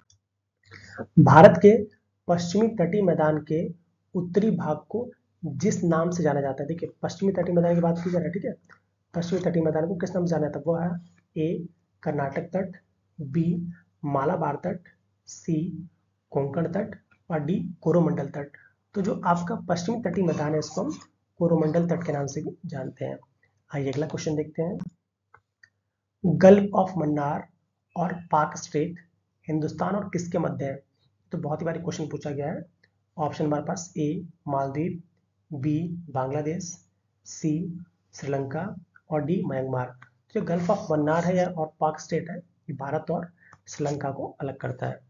[SPEAKER 1] भारत के पश्चिमी तटीय मैदान के उत्तरी भाग को जिस नाम से जाना जाता है, देखिए पश्चिमी तटीय मैदान की बात की जा रही है ठीक है। पश्चिमी तटीय मैदान को किस नाम से जाना जाता है? वो है ए कर्नाटक तट, बी मालाबार तट, सी कोंकण तट और डी कोरोमंडल तट। तो जो आपका पश्चिमी तटीय मैदान है इसको हम कोरोमंडल तट के नाम से भी जानते हैं। आइए अगला क्वेश्चन देखते हैं। गल्फ ऑफ मन्नार और पाक स्ट्रेट हिंदुस्तान और किसके मध्य है? तो बहुत ही बारी क्वेश्चन पूछा गया है। ऑप्शन हमारे पास A Maldives, B Bangladesh, C Sri Lanka और डी म्यांमार। जो गल्फ ऑफ मन्नार है और पाक स्टेट है ये भारत और श्रीलंका को अलग करता है।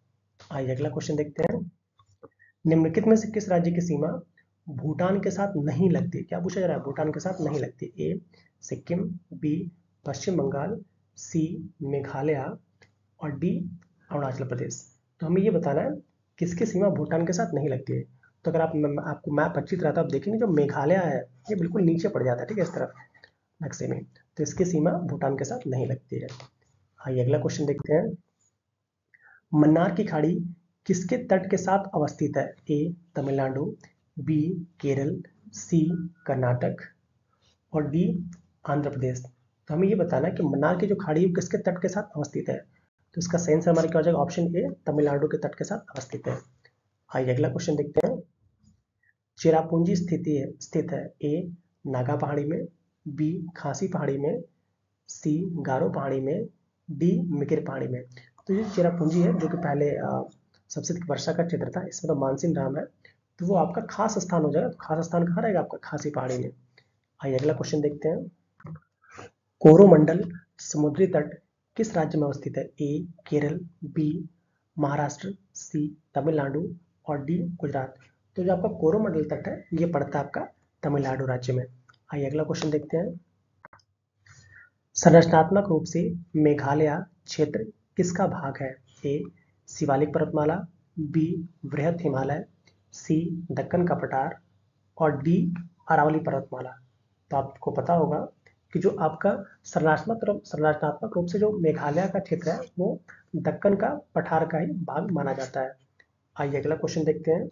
[SPEAKER 1] आइए अगला क्वेश्चन देखते हैं। निम्नलिखित में से किस राज्य की सीमा भूटान के साथ नहीं लगती? क्या पूछा जा रहा है? भूटान के साथ नहीं लगती। A Sikkim, B Paschim Bengal, C Meghalaya और डी अरुणाचल प्रदेश। तो हमें ये बताना है किसकी सीमा भूटान के साथ नहीं लगती है। तो अगर आप आपको मैप अच्छी तरह आप देखेंगे, जो मेघालय है ये बिल्कुल नीचे पड़ जाता है, ठीक है, इस तरफ नक्शे में, तो इसकी सीमा भूटान के साथ नहीं लगती है। आइए अगला क्वेश्चन देखते हैं। मन्नार की खाड़ी किसके तट के साथ अवस्थित है? A Tamil Nadu, B Kerala, C Karnataka और डी आंध्र प्रदेश। तो हमें ये बताना है कि मन्नार की जो खाड़ी है किसके तट के साथ अवस्थित है। तो इसका सही आंसर हमारा क्या हो जाएगा? ऑप्शन ए तमिलनाडु के तट के साथ अवस्थित है। आइए अगला क्वेश्चन देखते हैं। चेरापूंजी स्थिति है स्थित है ए नागा पहाड़ी में, बी खासी पहाड़ी में, सी गारो पहाड़ी में, डी मिकिर पहाड़ी में। तो ये चेरापूंजी है जो कि पहले आ, सबसे वर्षा का क्षेत्र था, इसमें तो मानसिन राम है, तो वो आपका खास स्थान हो जाएगा। तो खास स्थान कहाँ रहेगा? आपका खासी पहाड़ी में। आइए अगला क्वेश्चन देखते हैं। कोरोमंडल समुद्री तट किस राज्य में अवस्थित है? A Kerala, B Maharashtra, C Tamil Nadu और डी गुजरात। तो जो आपका कोरोमंडल तट है ये पड़ता है आपका तमिलनाडु राज्य में। आइए अगला क्वेश्चन देखते हैं। संरचनात्मक रूप से मेघालय क्षेत्र किसका भाग है? ए शिवालिक पर्वतमाला, बी वृहद हिमालय, सी दक्कन का पठार और डी अरावली पर्वतमाला। तो आपको पता होगा कि जो आपका संरचनात्मक संरचनात्मक रूप से जो मेघालय का क्षेत्र है वो दक्कन का पठार का ही भाग माना जाता है। आइए अगला क्वेश्चन देखते हैं।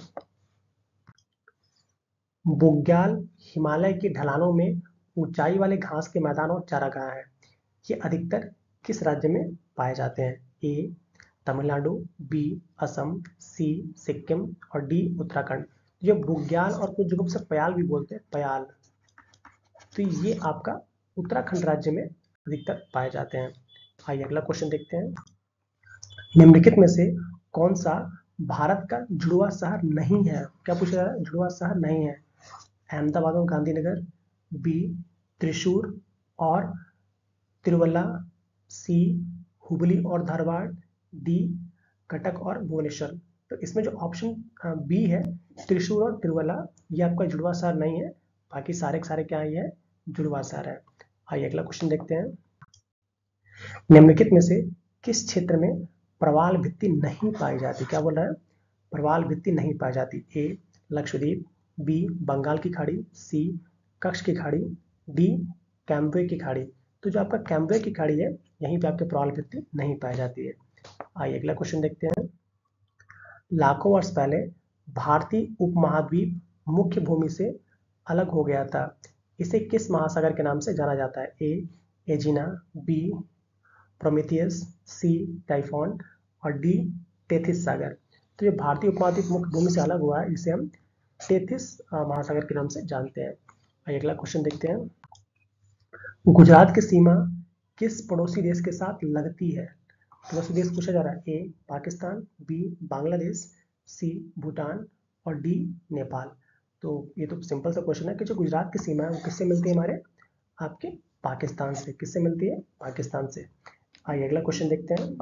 [SPEAKER 1] बुग्याल हिमालय की ढलानों में ऊंचाई वाले घास के मैदान और चारागाह है, ये अधिकतर किस राज्य में पाए जाते हैं? A Tamil Nadu, B Assam, C Sikkim और डी उत्तराखंड। ये बुग्याल और कुछ जगहों से पयाल भी बोलते हैं, पयाल, तो ये आपका उत्तराखंड राज्य में अधिकतर पाए जाते हैं। आइए अगला क्वेश्चन देखते हैं। निम्नलिखित में से कौन सा भारत का जुड़वा शहर नहीं है? क्या पूछा जा रहा है? जुड़वा शहर नहीं है। अहमदाबाद और गांधीनगर, बी त्रिशूर और तिरुवल्ला, सी हुबली और धारवाड़, डी कटक और भुवनेश्वर। तो इसमें जो ऑप्शन बी है त्रिशूर और तिरुवल्ला, ये आपका जुड़वा शहर नहीं है, बाकी सारे के सारे क्या है? जुड़वा शहर है। आइए अगला क्वेश्चन देखते हैं। निम्नलिखित में से किस क्षेत्र में प्रवाल भित्ति नहीं पाई जाती? क्या बोल रहा है? प्रवाल भित्ति नहीं पाई जाती। ए लक्षद्वीप, बी बंगाल की खाड़ी, सी कच्छ की खाड़ी, डी कैम्ब्वे की खाड़ी। तो जो आपका कैम्ब्वे की खाड़ी है यहीं पे आपके प्रवाल भित्ति नहीं पाई जाती है। आइए अगला क्वेश्चन देखते हैं। लाखों वर्ष पहले भारतीय उपमहाद्वीप मुख्य भूमि से अलग हो गया था, इसे किस महासागर के नाम से जाना जाता है? A Aegina, B Prometheus, C Typhon और डी टेथिस सागर। तो ये भारतीय उपमहाद्वीप मुख्य भूमि से अलग हुआ है, इसे हम टेथिस महासागर के नाम से जानते हैं। आइए अगला क्वेश्चन देखते हैं। गुजरात की सीमा किस पड़ोसी देश के साथ लगती है? पड़ोसी देश पूछा जा रहा है। A Pakistan, B Bangladesh, C Bhutan और डी नेपाल। तो ये तो सिंपल सा क्वेश्चन है कि जो गुजरात की सीमा है वो किससे मिलती है? हमारे आपके पाकिस्तान से। किससे मिलती है? पाकिस्तान से। आइए अगला क्वेश्चन देखते हैं।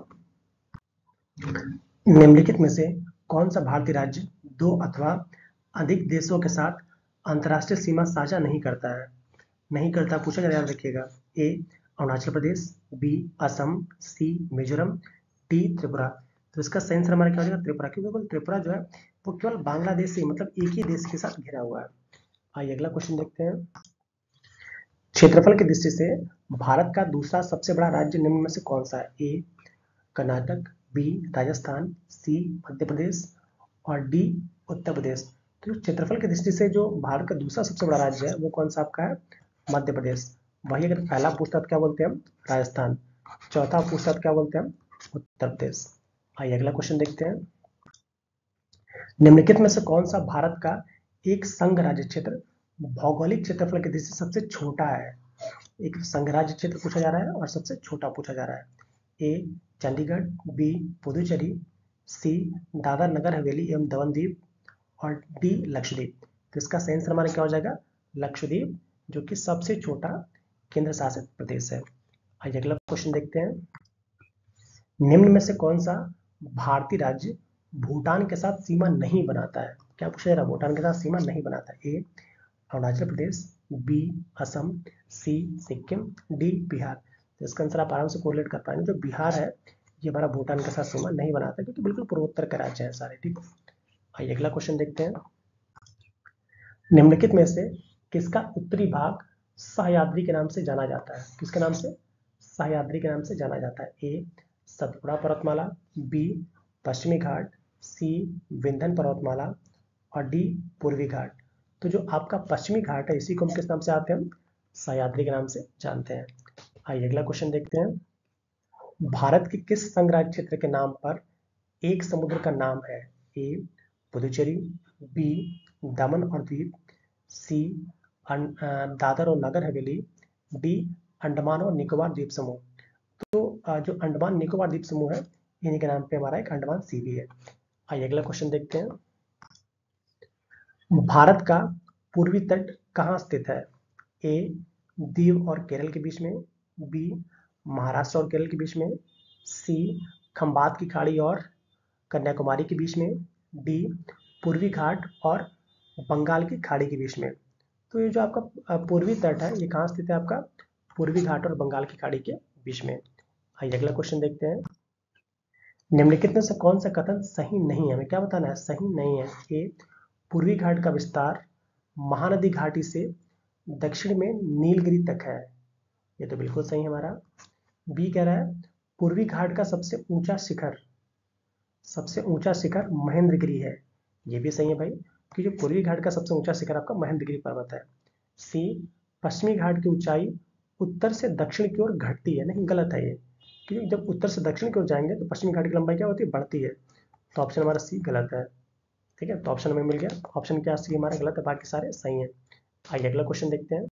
[SPEAKER 1] निम्नलिखित में से कौन सा भारतीय राज्य दो अथवा अधिक देशों के साथ अंतर्राष्ट्रीय सीमा साझा नहीं करता है? नहीं करता पूछा जाए, याद रखिएगा। A Arunachal Pradesh, B Assam, C Mizoram, D Tripura. तो इसका सही आंसर हमारा क्या हो जाएगा? त्रिपुरा, क्योंकि त्रिपुरा जो है वो केवल बांग्लादेश से मतलब एक ही देश के साथ घिरा हुआ है। आइए अगला क्वेश्चन देखते हैं। क्षेत्रफल की दृष्टि से भारत का दूसरा सबसे बड़ा राज्य निम्न में से कौन सा है? A Karnataka, B Rajasthan, C Madhya Pradesh और डी उत्तर प्रदेश। तो क्षेत्रफल की दृष्टि से जो भारत का दूसरा सबसे बड़ा राज्य है वो कौन सा आपका है? मध्य प्रदेश। वही अगर पहला पूछता तो क्या बोलते हैं हम? राजस्थान। चौथा पूछता तो क्या बोलते हैं हम? उत्तर प्रदेश। आइए अगला क्वेश्चन देखते हैं। निम्नलिखित में से कौन सा भारत का एक संघ राज्य क्षेत्र भौगोलिक क्षेत्रफल की दृष्टि से सबसे छोटा है? एक संघ राज्य क्षेत्र पूछा जा रहा है और सबसे छोटा पूछा जा रहा है। A Chandigarh, B Puducherry, C Dadra Nagar Haveli एवं दमन द्वीप और डी लक्षद्वीप। तो इसका सही आंसर हमारा क्या हो जाएगा? लक्षद्वीप, जो कि सबसे छोटा केंद्र शासित प्रदेश है। आइए अगला क्वेश्चन देखते हैं। निम्न में से कौन सा भारतीय राज्य भूटान के साथ सीमा नहीं बनाता है? क्या पूछा जा रहा है? भूटान के साथ सीमा नहीं बनाता है। A Arunachal Pradesh, B Assam, C Sikkim, D Bihar. तो इसका आंसर आप आराम से कोरिलेट कर पाएंगे, जो बिहार है ये हमारा भूटान के साथ सीमा नहीं बनाता, क्योंकि बिल्कुल पूर्वोत्तर के राज्य हैं सारे। ठीक है, आइए अगला क्वेश्चन देखते हैं। निम्नलिखित में से किसका उत्तरी भाग सह्याद्री के नाम से जाना जाता है? किसके नाम से? सह्याद्री के नाम से जाना जाता है। ए सतपुड़ा पर्वतमाला, बी पश्चिमी घाट, सी विंध्य पर्वतमाला और डी पूर्वी घाट। तो जो आपका पश्चिमी घाट है इसी को हम किस नाम से आते हैं? हम सह्याद्री के नाम से जानते हैं। आइए अगला क्वेश्चन देखते हैं। भारत के किस संघराज्य क्षेत्र के नाम पर एक समुद्र का नाम है? ए पुदुचेरी, बी दमन और द्वीप, सी दादर और नगर हवेली, डी अंडमान और निकोबार द्वीप समूह। तो जो अंडमान निकोबार द्वीप समूह है इन्हीं के नाम पे हमारा एक अंडमान सी भी है। आइए अगला क्वेश्चन देखते हैं। भारत का पूर्वी तट कहाँ स्थित है? ए दीव और केरल के बीच में, बी महाराष्ट्र और केरल के बीच में, सी खंबात की खाड़ी और कन्याकुमारी के बीच में, डी पूर्वी घाट और बंगाल की खाड़ी के बीच में। तो ये जो आपका पूर्वी तट है ये कहाँ स्थित है? आपका पूर्वी घाट और बंगाल की खाड़ी के बीच में। आइए अगला क्वेश्चन देखते हैं। निम्नलिखित में से कौन सा कथन सही नहीं है? हमें क्या बताना है? सही नहीं है। ए पूर्वी घाट का विस्तार महानदी घाटी से दक्षिण में नीलगिरी तक है, ये तो बिल्कुल सही है हमारा। बी कह रहा है पूर्वी घाट का सबसे ऊंचा शिखर सबसे ऊंचा शिखर महेंद्रगिरी है, ये भी सही है भाई, कि जो पूर्वी घाट का सबसे ऊंचा शिखर आपका महेंद्रगिरी पर्वत है। सी पश्चिमी घाट की ऊंचाई उत्तर से दक्षिण की ओर घटती है, नहीं गलत है ये, क्योंकि जब उत्तर से दक्षिण की ओर जाएंगे तो पश्चिमी घाट की लंबाई क्या होती है? बढ़ती है। तो ऑप्शन हमारा सी गलत है। ठीक है, तो ऑप्शन हमें मिल गया। ऑप्शन क्या सी हमारा गलत है, बाकी सारे सही है। आइए अगला क्वेश्चन देखते हैं।